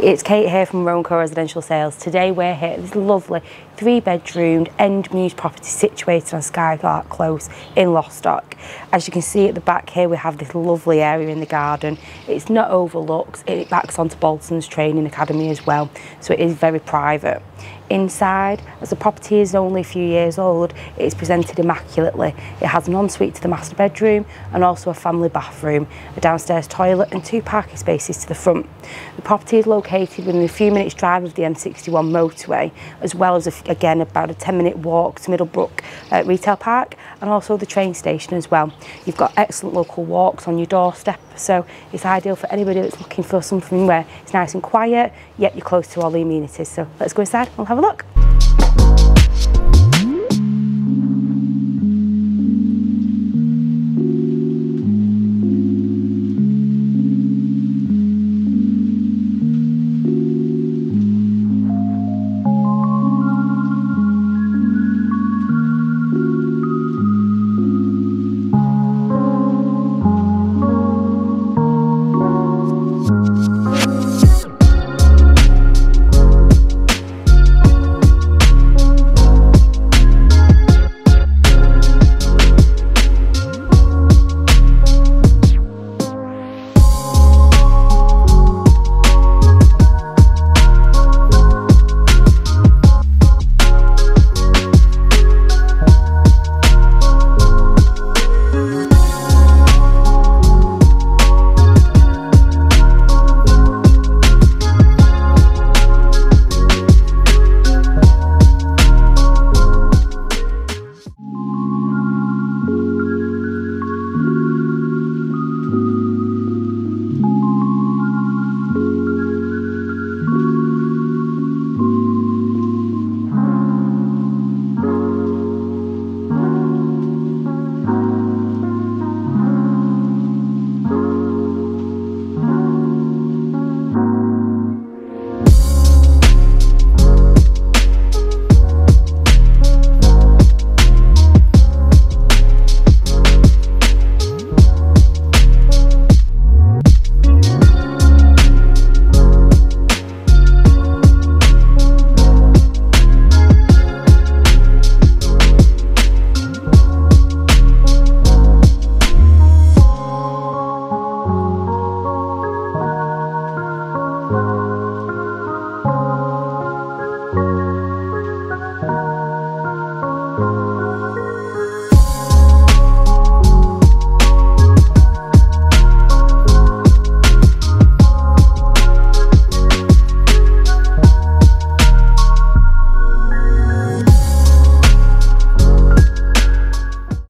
It's Kate here from Roanco Residential Sales. Today we're here at this lovely 3-bedroomed end mews property situated on Skylark Close in Lostock. As you can see at the back here, we have this lovely area in the garden. It's not overlooked, it backs onto Bolton's Training Academy as well, so it is very private. Inside, as the property is only a few years old, it is presented immaculately. It has an ensuite to the master bedroom and also a family bathroom, a downstairs toilet and 2 parking spaces to the front. The property is located within a few minutes drive of the M61 motorway, as well as again about a 10-minute walk to Middlebrook Retail Park and also the train station as well. You've got excellent local walks on your doorstep, so it's ideal for anybody that's looking for something where it's nice and quiet, yet you're close to all the amenities. So let's go inside and we'll have a look.